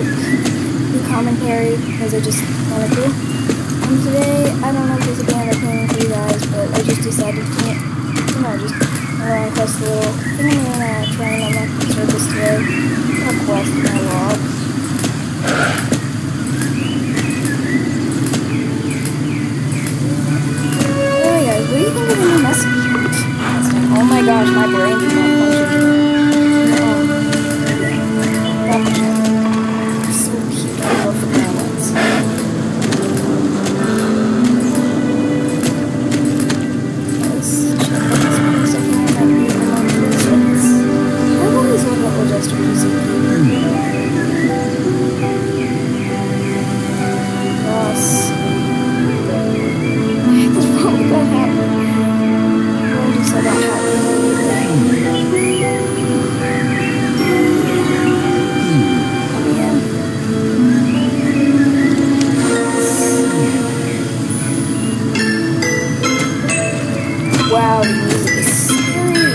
do commentary because I just wanted to. Today, I don't know if there's a band I'm planning for you guys, but I just decided to, just request a little thing and try and unlock the circus today. Request my log. Alright guys, what do you think of the new message? Oh my gosh, my brain is not functioning. So cute, I love the balance. I've always loved that Just music. Gosh. What's wrong with that hat? I just saw that hat. Wow, the music is scary.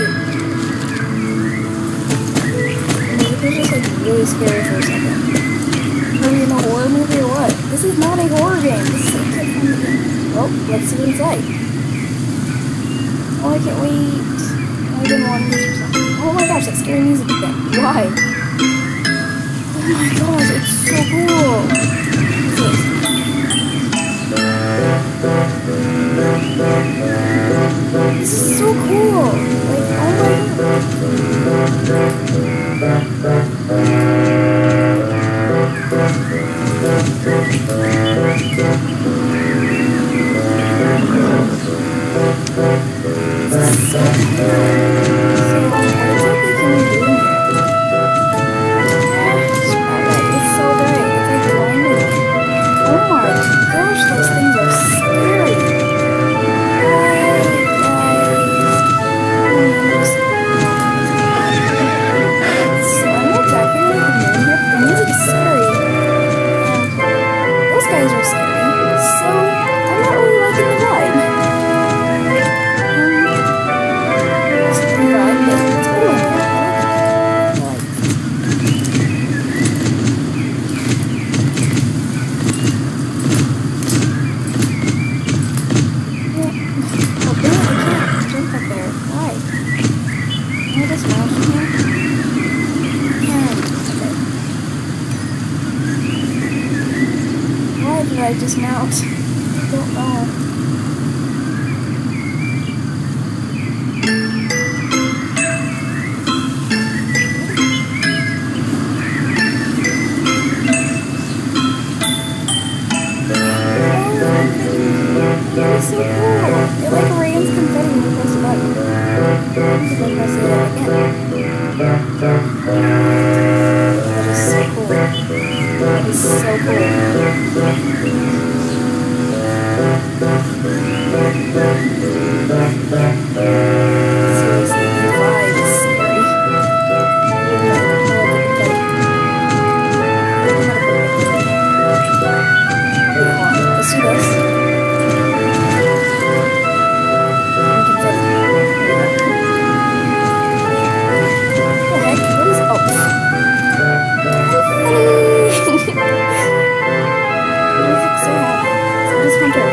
It was just like really scary for a second. Are we in a horror movie or what? This is not a horror game. This is a kid-friendly game. Well, let's see what it's like. Oh, I can't wait. I've been wanting this or something. Oh my gosh, that scary music again. Why? Oh my gosh, it's so cool. What's this? This is so cool! Like, oh my god! This is so cool! So, what exactly can we do in here? Alright, it's so bright. It's like blinding. Oh my gosh, those things are scary! I dismount. I don't know. That is so cool. It like rains confetti when you press a button. If I press it again. That is so cool. That is so cool. Seriously, the vibe is scary. Let's do this. What the heck? What is up? So happy. So this hunter.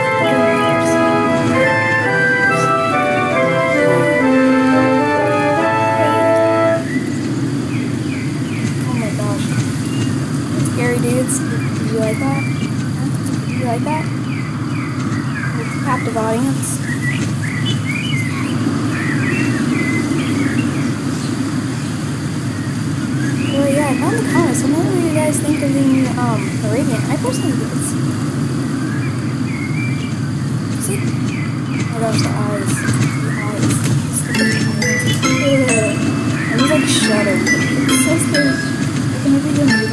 Oh my gosh. Scary dudes. Did you like that? Did you like that? With a captive audience. Well, yeah, down in the comments, let me know what you guys think of the new Arabian. I personally think it's... See? Oh my gosh, the eyes. The eyes. I'm just like shuddered. It's so scary. I can never even